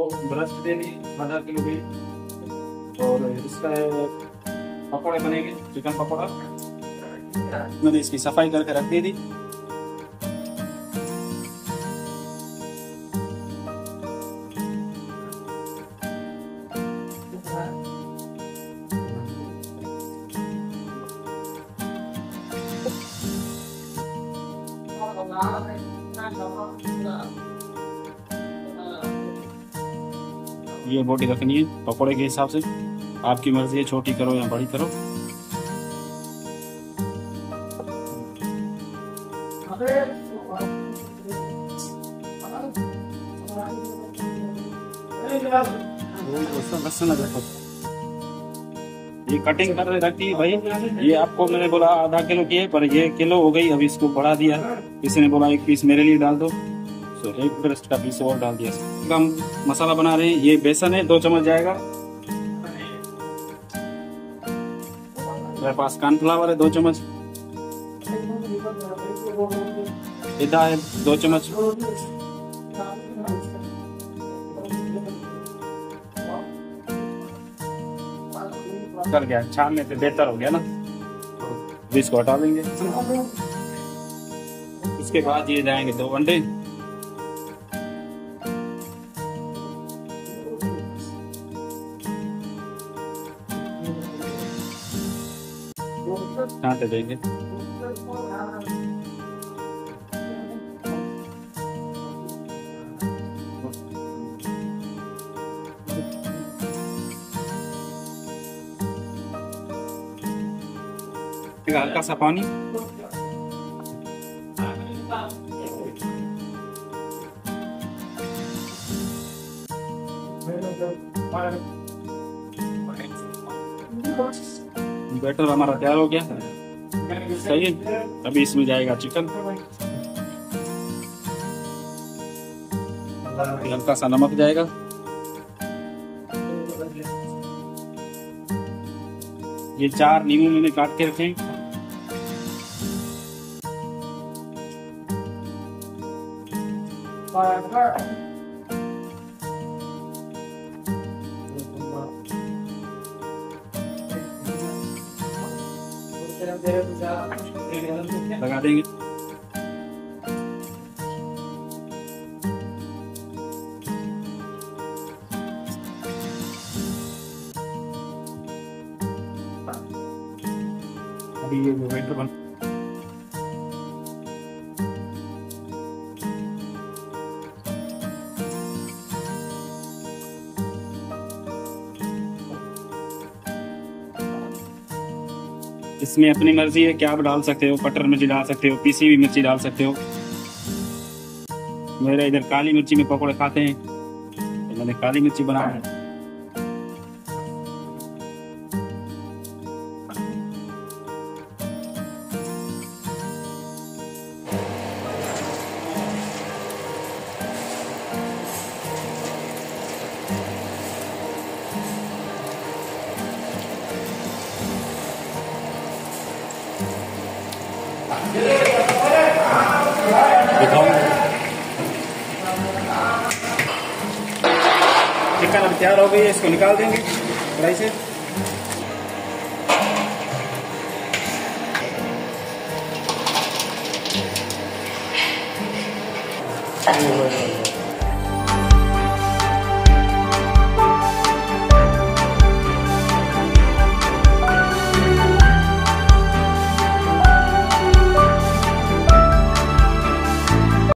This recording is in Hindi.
ब्रश दे दी आधा किलो भी। और इसका पकौड़े बनेंगे, चिकन पकौड़ा। मैंने इसकी सफाई करके रख दी थी। ये बोटी रखनी है पकौड़े के हिसाब से, आपकी मर्जी है छोटी करो या बड़ी करो। ये कटिंग कर रखी भाई, ये आपको मैंने बोला आधा किलो की है, पर ये किलो हो गई, अभी इसको बढ़ा दिया। किसी ने बोला एक पीस मेरे लिए डाल दो, तो एक ब्रेस्ट का पीस और डाल दिया। हम मसाला बना रहे हैं, ये बेसन है 2 चम्मच जाएगा। मेरे पास कॉर्नफ्लावर है 2 चम्मच, मैदा है 2 चम्मच, कर गया छानने से बेहतर हो गया ना, इसको हटा देंगे। इसके बाद ये जाएंगे 2 अंडे, छांटे देंगे। हल्का सा पानी, बैटर हमारा तैयार हो गया। सही है, अभी इसमें जाएगा चिकन, हल्का सा नमक जाएगा, ये 4 नींबू मैंने काट के रखे। लगा देंगे। अभी ये वेटर बन इसमें अपनी मर्जी है, क्या आप डाल सकते हो, कटर मिर्ची डाल सकते हो, पीसी हुई मिर्ची डाल सकते हो। मेरे इधर काली मिर्ची में पकौड़े खाते हैं, तो मैंने काली मिर्ची बनाया है। चिकन अब तैयार हो गई है, इसको निकाल देंगे कढ़ाई से।